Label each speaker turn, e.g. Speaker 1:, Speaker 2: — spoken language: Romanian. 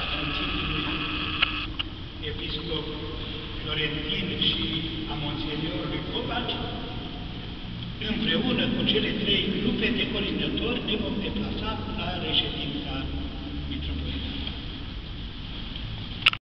Speaker 1: Sfințitului Episcop Florentin și a Monseniorului Covaci, împreună cu cele trei grupe de colindători ne vom deplasa